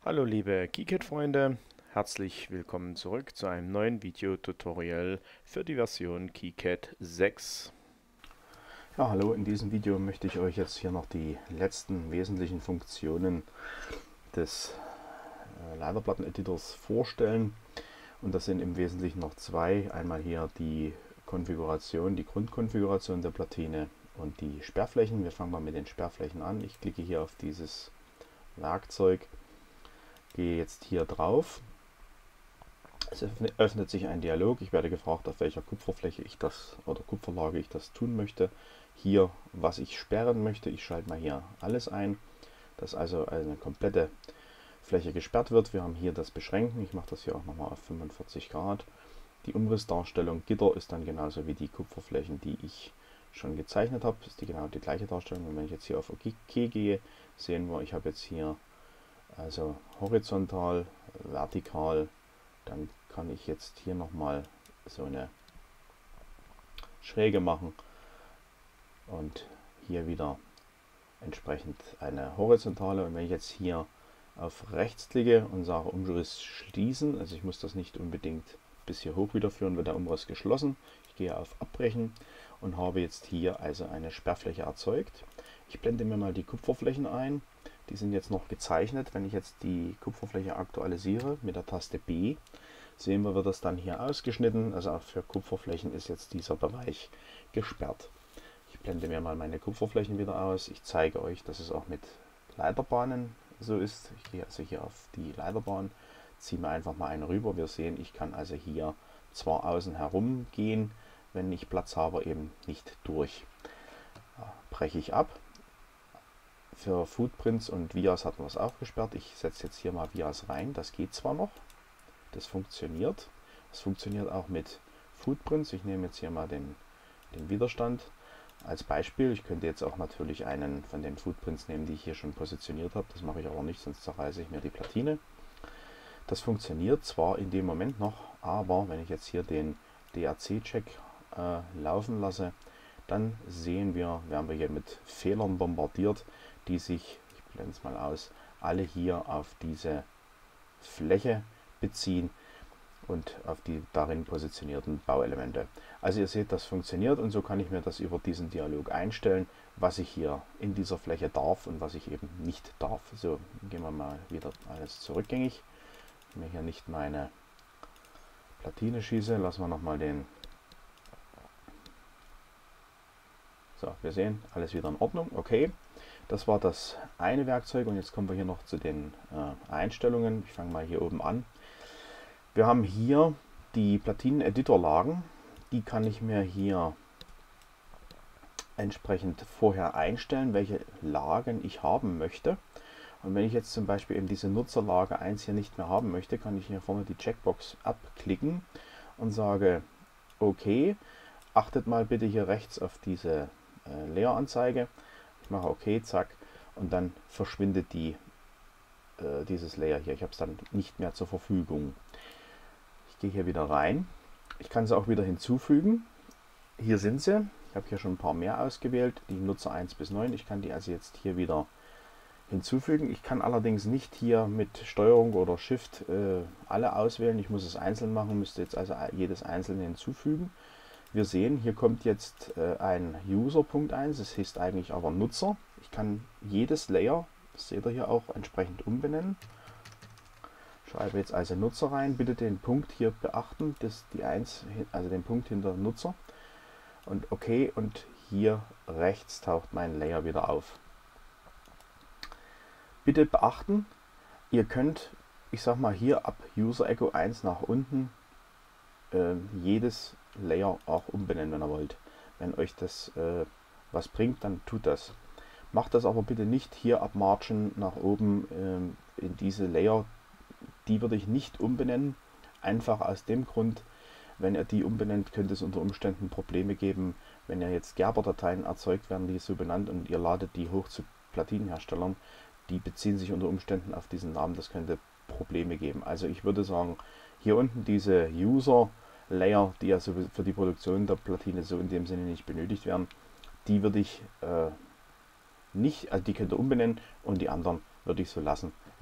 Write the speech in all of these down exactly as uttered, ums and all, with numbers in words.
Hallo liebe KiCad-Freunde, herzlich willkommen zurück zu einem neuen Videotutorial für die Version KiCad sechs. Ja, hallo, in diesem Video möchte ich euch jetzt hier noch die letzten wesentlichen Funktionen des äh, Leiterplatten-Editors vorstellen. Und das sind im Wesentlichen noch zwei. Einmal hier die Konfiguration, die Grundkonfiguration der Platine und die Sperrflächen. Wir fangen mal mit den Sperrflächen an. Ich klicke hier auf dieses Werkzeug, gehe jetzt hier drauf. Es öffnet sich ein Dialog. Ich werde gefragt, auf welcher Kupferfläche ich das oder Kupferlage ich das tun möchte. Hier, was ich sperren möchte. Ich schalte mal hier alles ein, dass also eine komplette Fläche gesperrt wird. Wir haben hier das Beschränken. Ich mache das hier auch nochmal auf fünfundvierzig Grad. Die Umrissdarstellung Gitter ist dann genauso wie die Kupferflächen, die ich schon gezeichnet habe. Ist die genau die gleiche Darstellung. Und wenn ich jetzt hier auf OK gehe, sehen wir, ich habe jetzt hier also horizontal, vertikal. Dann kann ich jetzt hier nochmal so eine Schräge machen und hier wieder entsprechend eine horizontale. Und wenn ich jetzt hier auf rechts klicke und sage Umriss schließen, also ich muss das nicht unbedingt bis hier hoch wieder führen, wird der Umriss geschlossen. Ich gehe auf Abbrechen und habe jetzt hier also eine Sperrfläche erzeugt. Ich blende mir mal die Kupferflächen ein. Die sind jetzt noch gezeichnet. Wenn ich jetzt die Kupferfläche aktualisiere mit der Taste B, sehen wir, wird das dann hier ausgeschnitten. Also auch für Kupferflächen ist jetzt dieser Bereich gesperrt. Ich blende mir mal meine Kupferflächen wieder aus. Ich zeige euch, dass es auch mit Leiterbahnen so ist. Ich gehe also hier auf die Leiterbahn, ziehe mir einfach mal eine rüber. Wir sehen, ich kann also hier zwar außen herum gehen, wenn ich Platz habe, eben nicht durch. Ja, breche ich ab. Für Footprints und Vias hatten wir es auch gesperrt. Ich setze jetzt hier mal Vias rein. Das geht zwar noch, das funktioniert. Das funktioniert auch mit Footprints. Ich nehme jetzt hier mal den, den Widerstand als Beispiel. Ich könnte jetzt auch natürlich einen von den Footprints nehmen, die ich hier schon positioniert habe. Das mache ich aber nicht, sonst zerreiße ich mir die Platine. Das funktioniert zwar in dem Moment noch, aber wenn ich jetzt hier den D A C-Check äh, laufen lasse, dann sehen wir, werden wir hier mit Fehlern bombardiert, die sich, ich blende es mal aus, alle hier auf diese Fläche beziehen und auf die darin positionierten Bauelemente. Also ihr seht, das funktioniert und so kann ich mir das über diesen Dialog einstellen, was ich hier in dieser Fläche darf und was ich eben nicht darf. So, gehen wir mal wieder alles zurückgängig. Wenn ich hier nicht meine Platine schieße, lassen wir nochmal den. So, wir sehen, alles wieder in Ordnung. Okay, das war das eine Werkzeug und jetzt kommen wir hier noch zu den äh, Einstellungen. Ich fange mal hier oben an. Wir haben hier die Platinen-Editor-Lagen. Die kann ich mir hier entsprechend vorher einstellen, welche Lagen ich haben möchte. Und wenn ich jetzt zum Beispiel eben diese Nutzerlage eins hier nicht mehr haben möchte, kann ich hier vorne die Checkbox abklicken und sage OK. Achtet mal bitte hier rechts auf diese äh, Layer-Anzeige. Ich mache OK, zack, und dann verschwindet die, äh, dieses Layer hier. Ich habe es dann nicht mehr zur Verfügung. Ich gehe hier wieder rein. Ich kann sie auch wieder hinzufügen. Hier sind sie. Ich habe hier schon ein paar mehr ausgewählt, die Nutzer eins bis neun. Ich kann die also jetzt hier wieder hinzufügen. Ich kann allerdings nicht hier mit Steuerung oder Shift äh, alle auswählen. Ich muss es einzeln machen, müsste jetzt also jedes einzelne hinzufügen. Wir sehen, hier kommt jetzt äh, ein User.Punkt eins, das heißt eigentlich aber Nutzer. Ich kann jedes Layer, das seht ihr hier auch, entsprechend umbenennen. Schreibe jetzt also Nutzer rein, bitte den Punkt hier beachten, das die eins, also den Punkt hinter Nutzer. Und OK, und hier rechts taucht mein Layer wieder auf. Bitte beachten, ihr könnt, ich sag mal hier ab User Echo eins nach unten äh, jedes Layer auch umbenennen, wenn ihr wollt. Wenn euch das äh, was bringt, dann tut das. Macht das aber bitte nicht hier ab Margin nach oben äh, in diese Layer. Die würde ich nicht umbenennen, einfach aus dem Grund, wenn ihr die umbenennt, könnte es unter Umständen Probleme geben, wenn ihr jetzt Gerber-Dateien erzeugt werden, die so benannt, und ihr ladet die hoch zu Platinenherstellern, die beziehen sich unter Umständen auf diesen Namen, das könnte Probleme geben. Also ich würde sagen, hier unten diese User-Layer, die ja so für die Produktion der Platine so in dem Sinne nicht benötigt werden, die würde ich äh, nicht, also die könnt ihr umbenennen und die anderen würde ich so lassen,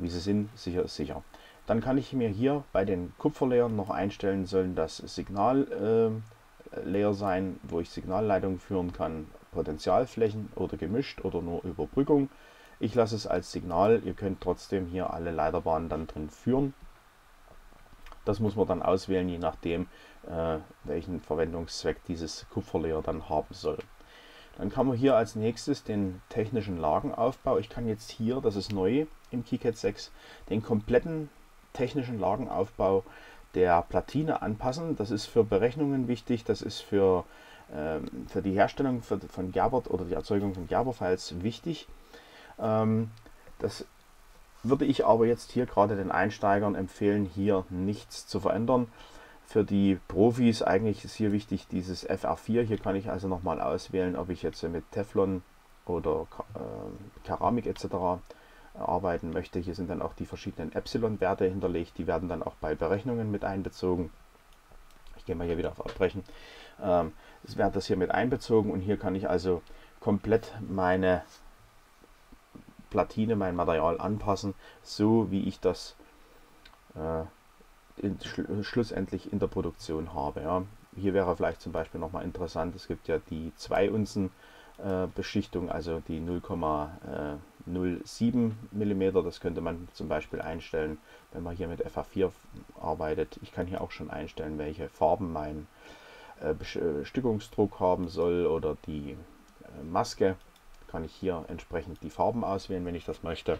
wie sie sind, sicher ist sicher. Dann kann ich mir hier bei den Kupferlayern noch einstellen, sollen das Signal äh, Layer sein, wo ich Signalleitungen führen kann, Potentialflächen oder gemischt oder nur Überbrückung. Ich lasse es als Signal, ihr könnt trotzdem hier alle Leiterbahnen dann drin führen. Das muss man dann auswählen, je nachdem, äh, welchen Verwendungszweck dieses Kupferlayer dann haben soll. Dann kann man hier als nächstes den technischen Lagenaufbau. Ich kann jetzt hier, das ist neu im KiCad sechs, den kompletten technischen Lagenaufbau der Platine anpassen. Das ist für Berechnungen wichtig, das ist für, ähm, für die Herstellung für, von Gerber oder die Erzeugung von Gerber-Files wichtig. Ähm, das würde ich aber jetzt hier gerade den Einsteigern empfehlen, hier nichts zu verändern. Für die Profis eigentlich ist hier wichtig dieses F R vier. Hier kann ich also nochmal auswählen, ob ich jetzt mit Teflon oder äh, Keramik et cetera arbeiten möchte. Hier sind dann auch die verschiedenen Epsilon-Werte hinterlegt. Die werden dann auch bei Berechnungen mit einbezogen. Ich gehe mal hier wieder auf Abbrechen. Ähm, es wird das hier mit einbezogen und hier kann ich also komplett meine Platine, mein Material anpassen, so wie ich das äh, in, schl schlussendlich in der Produktion habe. Ja. Hier wäre vielleicht zum Beispiel nochmal interessant, es gibt ja die zwei Unzen äh, Beschichtung, also die null Komma null sieben Millimeter, das könnte man zum Beispiel einstellen, wenn man hier mit F R vier arbeitet. Ich kann hier auch schon einstellen, welche Farben mein äh, Bestückungsdruck haben soll oder die äh, Maske. Kann ich hier entsprechend die Farben auswählen, wenn ich das möchte.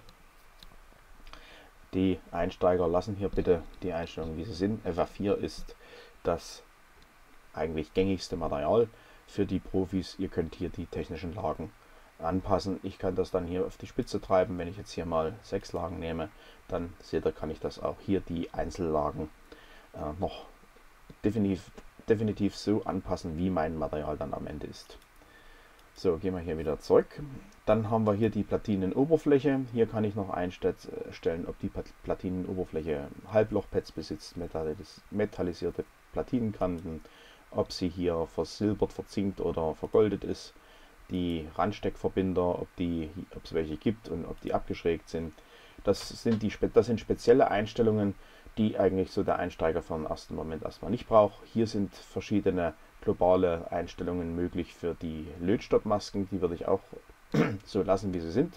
Die Einsteiger lassen hier bitte die Einstellungen, wie sie sind. F R vier ist das eigentlich gängigste Material für die Profis. Ihr könnt hier die technischen Lagen anpassen. Ich kann das dann hier auf die Spitze treiben. Wenn ich jetzt hier mal sechs Lagen nehme, dann seht ihr, kann ich das auch hier die Einzellagen äh, noch definitiv, definitiv so anpassen, wie mein Material dann am Ende ist. So, gehen wir hier wieder zurück. Dann haben wir hier die Platinenoberfläche. Hier kann ich noch einstellen, ob die Platinenoberfläche Halblochpads besitzt, metallis metallisierte Platinenkanten, ob sie hier versilbert, verzinkt oder vergoldet ist, die Randsteckverbinder, ob die, ob es welche gibt und ob die abgeschrägt sind. Das sind, die, das sind spezielle Einstellungen, die eigentlich so der Einsteiger für den ersten Moment erstmal nicht braucht. Hier sind verschiedene globale Einstellungen möglich für die Lötstoppmasken. Die würde ich auch so lassen, wie sie sind,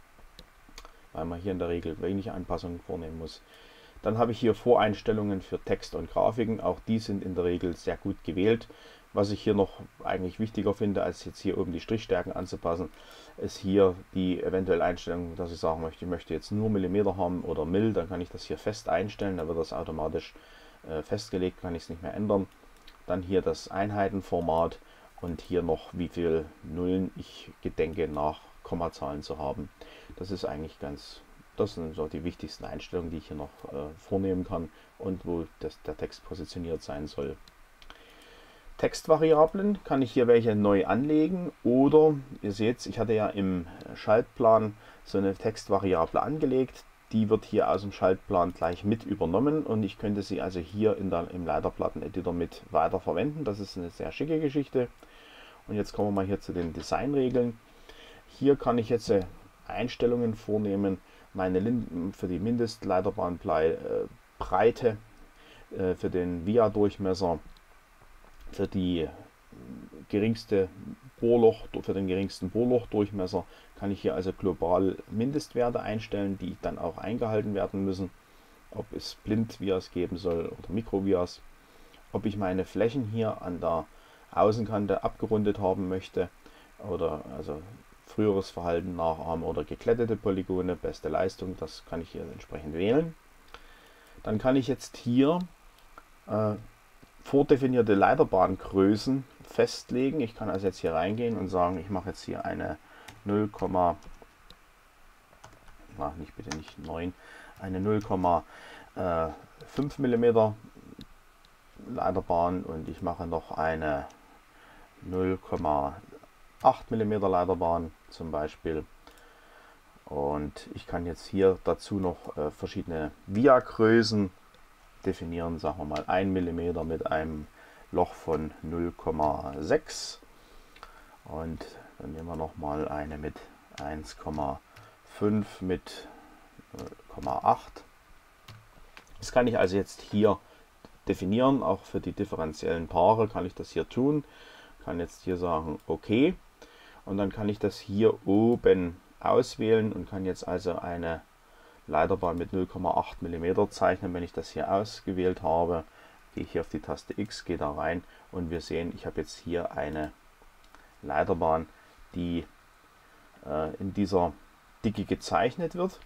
weil man hier in der Regel wenig Anpassungen vornehmen muss. Dann habe ich hier Voreinstellungen für Text und Grafiken. Auch die sind in der Regel sehr gut gewählt. Was ich hier noch eigentlich wichtiger finde, als jetzt hier oben die Strichstärken anzupassen, ist hier die eventuelle Einstellung, dass ich sagen möchte, ich möchte jetzt nur Millimeter haben oder Mill. Dann kann ich das hier fest einstellen, dann wird das automatisch äh, festgelegt, kann ich es nicht mehr ändern. Dann hier das Einheitenformat und hier noch wie viel Nullen ich gedenke nach Kommazahlen zu haben. Das ist eigentlich ganz, das sind so die wichtigsten Einstellungen, die ich hier noch äh, vornehmen kann und wo das, der Text positioniert sein soll. Textvariablen kann ich hier welche neu anlegen oder ihr seht, ich hatte ja im Schaltplan so eine Textvariable angelegt. Die wird hier aus dem Schaltplan gleich mit übernommen und ich könnte sie also hier in der, im Leiterplatten-Editor mit weiter verwenden. Das ist eine sehr schicke Geschichte. Und jetzt kommen wir mal hier zu den Designregeln. Hier kann ich jetzt Einstellungen vornehmen, meine für die Mindestleiterbahnbreite, äh, für den Via-Durchmesser, für die geringste Bohrloch, für den geringsten Bohrlochdurchmesser kann ich hier also global Mindestwerte einstellen, die dann auch eingehalten werden müssen. Ob es Blind-Vias geben soll oder Mikro-Vias. Ob ich meine Flächen hier an der Außenkante abgerundet haben möchte oder also früheres Verhalten nachahmen oder geglättete Polygone, beste Leistung, das kann ich hier entsprechend wählen. Dann kann ich jetzt hier äh, vordefinierte Leiterbahngrößen festlegen. Ich kann also jetzt hier reingehen und sagen, ich mache jetzt hier eine null, mach nicht bitte nicht neun, eine null Komma fünf Millimeter Leiterbahn und ich mache noch eine null Komma acht Millimeter Leiterbahn zum Beispiel. Und ich kann jetzt hier dazu noch äh, verschiedene Via-Größen definieren, sagen wir mal ein Millimeter mit einem Loch von null Komma sechs und dann nehmen wir noch mal eine mit eins Komma fünf mit null Komma acht. Das kann ich also jetzt hier definieren, auch für die differenziellen Paare kann ich das hier tun. Kann jetzt hier sagen OK und dann kann ich das hier oben auswählen und kann jetzt also eine Leiterbahn mit null Komma acht Millimeter zeichnen. Wenn ich das hier ausgewählt habe, gehe ich hier auf die Taste X, gehe da rein und wir sehen, ich habe jetzt hier eine Leiterbahn, die äh, in dieser Dicke gezeichnet wird.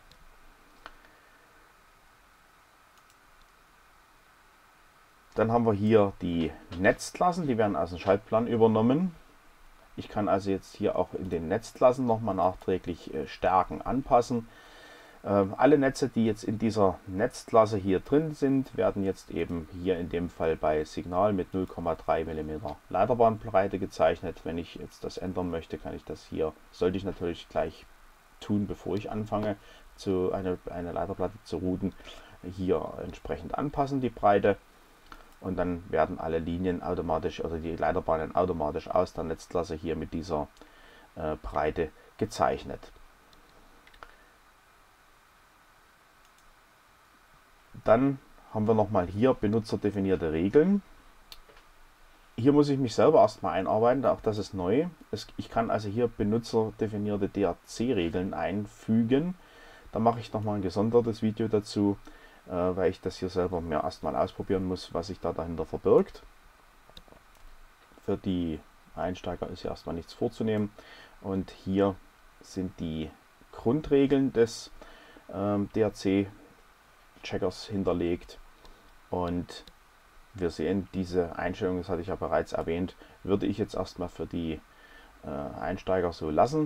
Dann haben wir hier die Netzklassen, die werden aus dem Schaltplan übernommen. Ich kann also jetzt hier auch in den Netzklassen nochmal nachträglich äh, Stärken anpassen. Äh, alle Netze, die jetzt in dieser Netzklasse hier drin sind, werden jetzt eben hier in dem Fall bei Signal mit null Komma drei Millimeter Leiterbahnbreite gezeichnet. Wenn ich jetzt das ändern möchte, kann ich das hier, sollte ich natürlich gleich tun, bevor ich anfange, zu eine, eine Leiterplatte zu routen, hier entsprechend anpassen, die Breite. Und dann werden alle Linien automatisch oder die Leiterbahnen automatisch aus der Netzklasse hier mit dieser äh, Breite gezeichnet. Dann haben wir nochmal hier benutzerdefinierte Regeln. Hier muss ich mich selber erstmal einarbeiten, auch das ist neu. Es, ich kann also hier benutzerdefinierte D R C-Regeln einfügen. Da mache ich nochmal ein gesondertes Video dazu, weil ich das hier selber mir erstmal ausprobieren muss, was sich da dahinter verbirgt. Für die Einsteiger ist ja erstmal nichts vorzunehmen. Und hier sind die Grundregeln des ähm, D R C-Checkers hinterlegt. Und wir sehen, diese Einstellung, das hatte ich ja bereits erwähnt, würde ich jetzt erstmal für die äh, Einsteiger so lassen.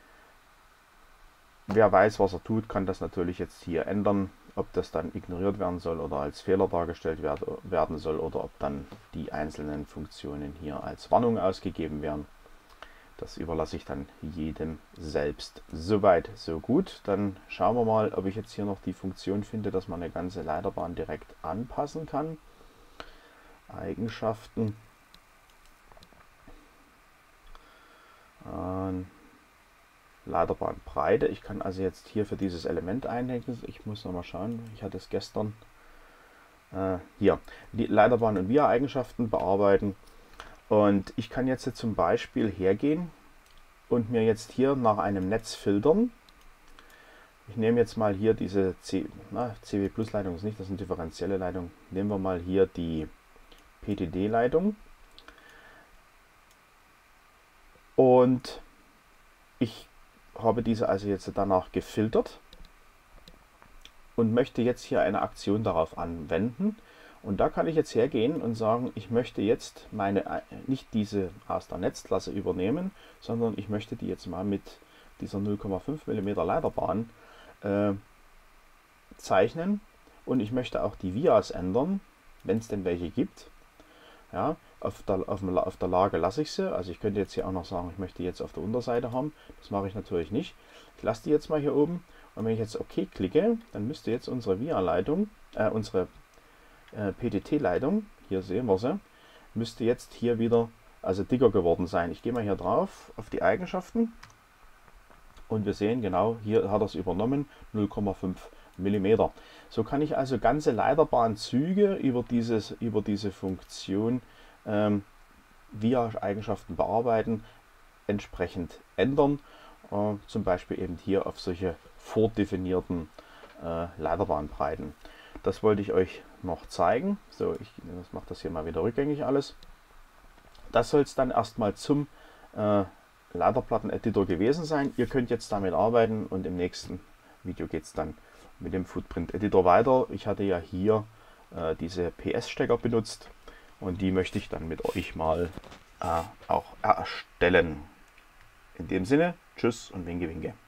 Wer weiß, was er tut, kann das natürlich jetzt hier ändern, ob das dann ignoriert werden soll oder als Fehler dargestellt werden soll oder ob dann die einzelnen Funktionen hier als Warnung ausgegeben werden. Das überlasse ich dann jedem selbst. Soweit, so gut. Dann schauen wir mal, ob ich jetzt hier noch die Funktion finde, dass man eine ganze Leiterbahn direkt anpassen kann. Eigenschaften. Ähm, Leiterbahnbreite. Ich kann also jetzt hier für dieses Element einlegen. Ich muss noch mal schauen. Ich hatte es gestern. Äh, hier die Leiterbahn- und Via-Eigenschaften bearbeiten. Und ich kann jetzt zum Beispiel hergehen und mir jetzt hier nach einem Netz filtern. Ich nehme jetzt mal hier diese C W Plus Leitung, ist nicht, das ist eine differenzielle Leitung. Nehmen wir mal hier die P T D-Leitung. Und ich habe diese also jetzt danach gefiltert und möchte jetzt hier eine Aktion darauf anwenden. Und da kann ich jetzt hergehen und sagen, ich möchte jetzt meine nicht diese aus der Netzklasse übernehmen, sondern ich möchte die jetzt mal mit dieser null Komma fünf Millimeter Leiterbahn äh, zeichnen. Und ich möchte auch die Vias ändern, wenn es denn welche gibt. Ja, auf der, auf, auf der Lage lasse ich sie. Also ich könnte jetzt hier auch noch sagen, ich möchte jetzt auf der Unterseite haben. Das mache ich natürlich nicht. Ich lasse die jetzt mal hier oben. Und wenn ich jetzt OK klicke, dann müsste jetzt unsere Via-Leitung, äh, unsere äh, P T T-Leitung, hier sehen wir sie, müsste jetzt hier wieder also dicker geworden sein. Ich gehe mal hier drauf auf die Eigenschaften. Und wir sehen genau, hier hat er es übernommen, null Komma fünf Millimeter. So kann ich also ganze Leiterbahnzüge über, dieses, über diese Funktion ähm, via Eigenschaften bearbeiten, entsprechend ändern. Äh, zum Beispiel eben hier auf solche vordefinierten äh, Leiterbahnbreiten. Das wollte ich euch noch zeigen. So, ich mache das hier mal wieder rückgängig alles. Das soll es dann erstmal zum äh, Leiterplatten-Editor gewesen sein. Ihr könnt jetzt damit arbeiten und im nächsten Video geht es dann mit dem Footprint-Editor weiter. Ich hatte ja hier äh, diese P S-Stecker benutzt und die möchte ich dann mit euch mal äh, auch erstellen. In dem Sinne, tschüss und winke winke.